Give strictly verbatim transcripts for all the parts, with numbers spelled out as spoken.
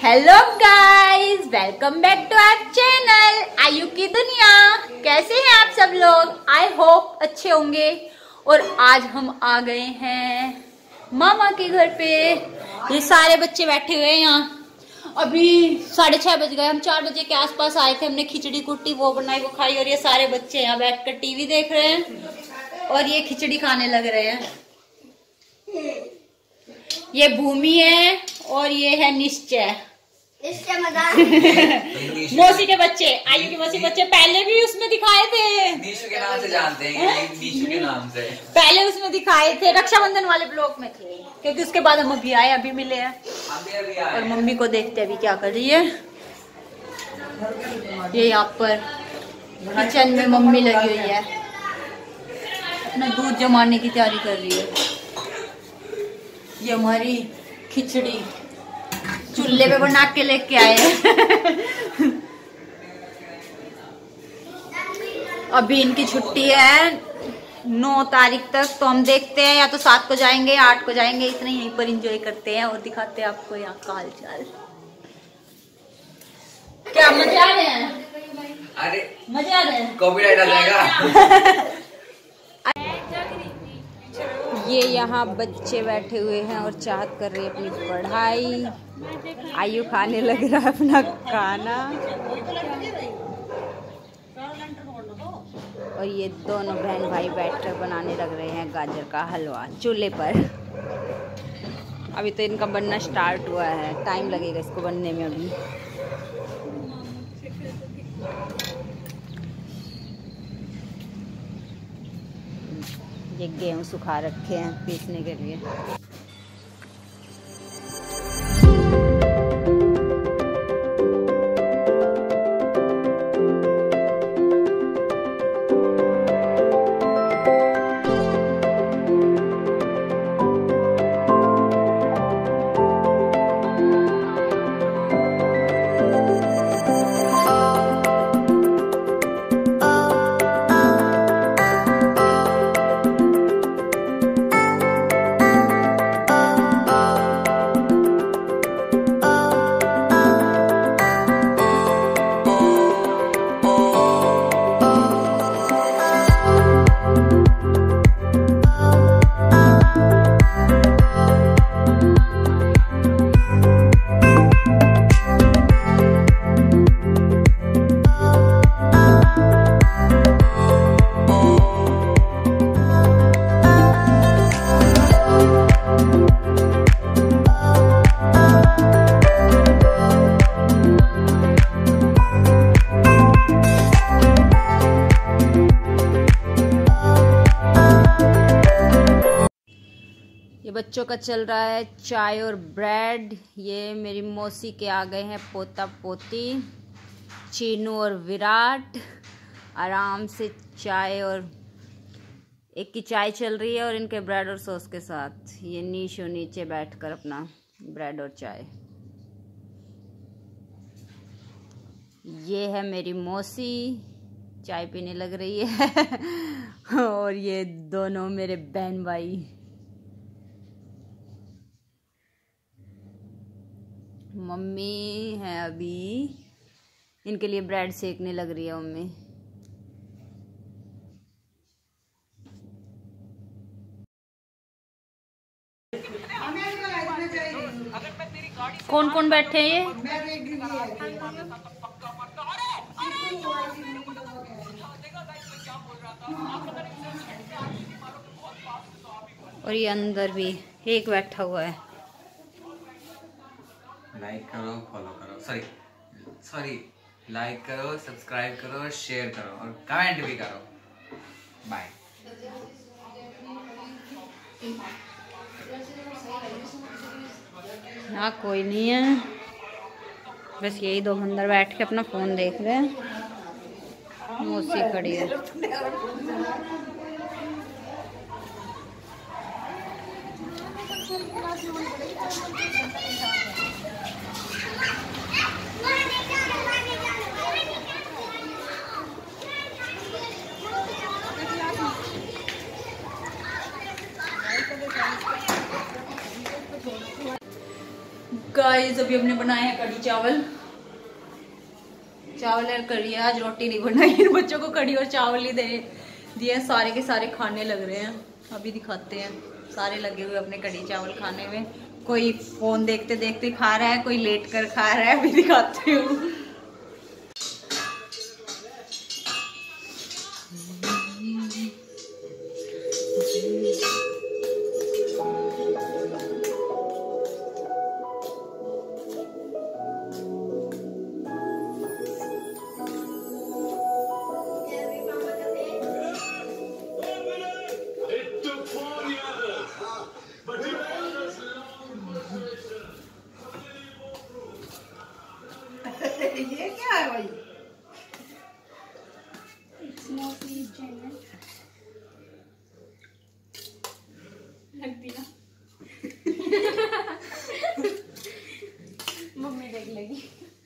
Hello guys, welcome back to our channel आयु की दुनिया। कैसे हैं आप सब लोग? आई होप अच्छे होंगे। और आज हम आ गए हैं मामा के घर पे। ये सारे बच्चे बैठे हुए हैं यहाँ। अभी साढ़े छह बज गए, हम चार बजे के आसपास आए थे। हमने खिचड़ी कुटी, वो बनाई, वो खाई। और ये सारे बच्चे यहाँ बैठकर टीवी देख रहे हैं और ये खिचड़ी खाने लग रहे हैं। ये भूमि है और ये है निश्चय। इसके मजाक मौसी के बच्चे, आयु के मौसी बच्चे पहले भी उसमें दिखाए थे। नीशू के नाम से जानते हैं, नीशू के नाम से पहले उसमें दिखाए थे, रक्षाबंधन वाले ब्लॉग में थे। क्योंकि उसके बाद हम अभी आए, अभी मिले हैं। अभी अभी आए। और मम्मी को देखते अभी क्या कर रही है। ये यहाँ पर किचन में मम्मी लगी हुई है, अपना दूध जमाने की तैयारी कर रही है। ये हमारी खिचड़ी चूल्हे पे बना के लेके आए हैं। अभी इनकी छुट्टी है नौ तारीख तक, तो हम देखते हैं या तो सात को जाएंगे या आठ को जाएंगे। इतना यहीं पर एंजॉय करते हैं और दिखाते हैं आपको यहाँ का हाल चाल। क्या मजे आ रहे हैं? अरे मजे आ रहे हैं। कॉपीराइट आ जाएगा। ये यहाँ बच्चे बैठे हुए हैं और चाहत कर रहे हैं अपनी पढ़ाई। आयु खाने लग रहा है अपना खाना। और ये दोनों बहन भाई बैठकर बनाने लग रहे हैं गाजर का हलवा चूल्हे पर। अभी तो इनका बनना स्टार्ट हुआ है, टाइम लगेगा इसको बनने में अभी। ये गेहूं सुखा रखे हैं पीसने के लिए। बच्चों का चल रहा है चाय और ब्रेड। ये मेरी मौसी के आ गए हैं पोता पोती चीनू और विराट। आराम से चाय, और एक की चाय चल रही है और इनके ब्रेड और सॉस के साथ। ये नीशो नीचे बैठकर अपना ब्रेड और चाय। ये है मेरी मौसी, चाय पीने लग रही है। और ये दोनों मेरे बहन भाई। मम्मी है अभी इनके लिए ब्रेड सेकने लग रही है मम्मी। कौन कौन बैठे हैं ये? और ये अंदर भी एक बैठा हुआ है। लाइक करो, फॉलो करो, सॉरी सॉरी लाइक करो, सब्सक्राइब करो, शेयर करो और कमेंट भी करो। बाय। यहाँ कोई नहीं है, बस यही दो अंदर बैठ के अपना फोन देख रहे हैं। मौसी खड़ी है। गाइस अभी हमने बनाए हैं कढ़ी चावल। चावल और कढ़ी, आज रोटी नहीं बनाई, बच्चों को कढ़ी और चावल ही दे दिए। सारे के सारे खाने लग रहे हैं, अभी दिखाते हैं। सारे लगे हुए अपने कढ़ी चावल खाने में। कोई फोन देखते देखते खा रहा है, कोई लेट कर खा रहा है, अभी दिखाती हूँ। ये क्या है भाई? लगती ना मम्मी देख लेगी।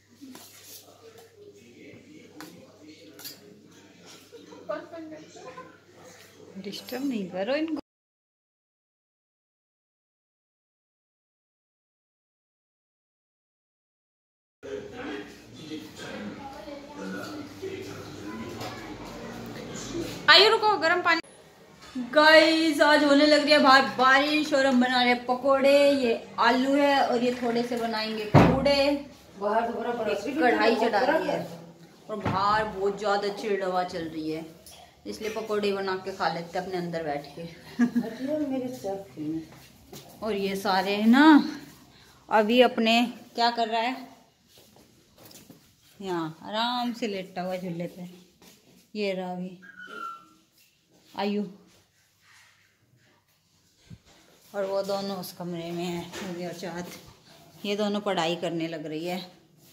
डिस्टर्ब नहीं करो इनको। आइए रुको, गर्म पानी। गाइस आज होने लग रही है बाहर बारिश और हम बना रहे हैं पकोड़े। ये आलू है और ये थोड़े से बनाएंगे पूड़े। बाहर तो बड़ा कढ़ाई चढ़ा रही है और बाहर बहुत ज्यादा चिल्ड हवा चल रही है, इसलिए पकोड़े बना के खा लेते अपने अंदर बैठ के। मेरे साथ और ये सारे है ना अभी अपने क्या कर रहा है, यहाँ आराम से लेटा हुआ झूले पे। ये रहा अभी आयु, और वो दोनों उस कमरे में है, मूवी और चाहत। ये दोनों पढ़ाई करने लग रही है।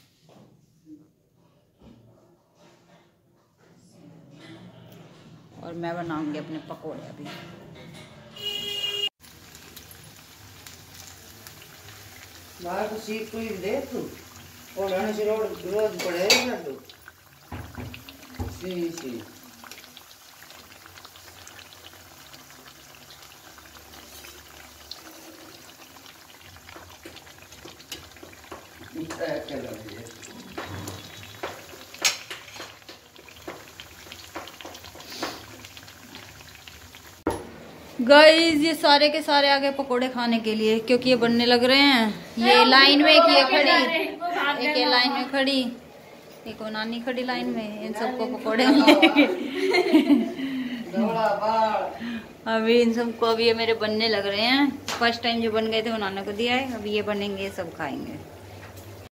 और मैं बनाऊंगी अपने पकोड़े अभी। बाहर तो सीट कोई दे तू और आने से रोड रोज पड़े ना तू सी सी इतना क्या कर रही है। गाइस ये सारे के सारे आ गए पकोड़े खाने के लिए, क्योंकि ये बनने लग रहे हैं। ये लाइन में एक ये खड़ी, एक ये लाइन में खड़ी, एक वो नानी खड़ी लाइन में। इन सबको पकोड़े अभी इन सबको अभी ये मेरे बनने लग रहे हैं। फर्स्ट टाइम जो बन गए थे वो नाना को दिया है, अभी ये बनेंगे, सब खाएंगे।